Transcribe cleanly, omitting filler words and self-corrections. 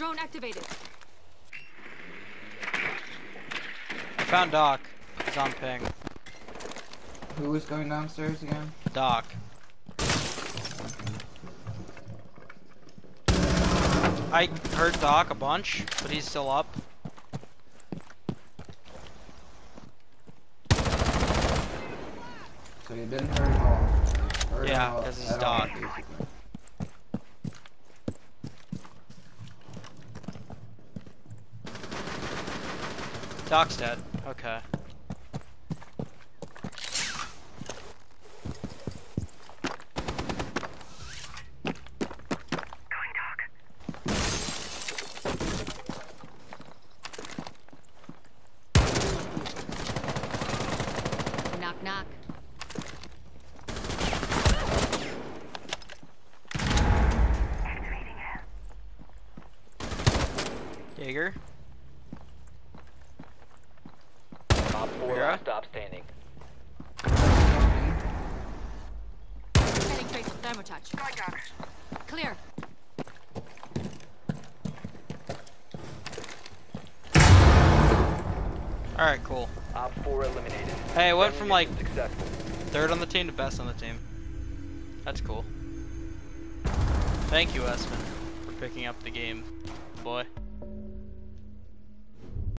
Drone activated. I found Doc. He's on ping. Who was going downstairs again? Doc. I heard Doc a bunch, but he's still up. So you didn't hurt him all. Hurt him Yeah, all because he's at all, Doc. basically. Doc's dead. Okay. Knock, knock. Jaeger. Op 4 Vera? stop standing. Heading trace of thermotouch. Clear. Alright, cool. Op 4 eliminated. Hey, I went from like Successful. third on the team to best on the team. That's cool. Thank you, Espen, for picking up the game, boy.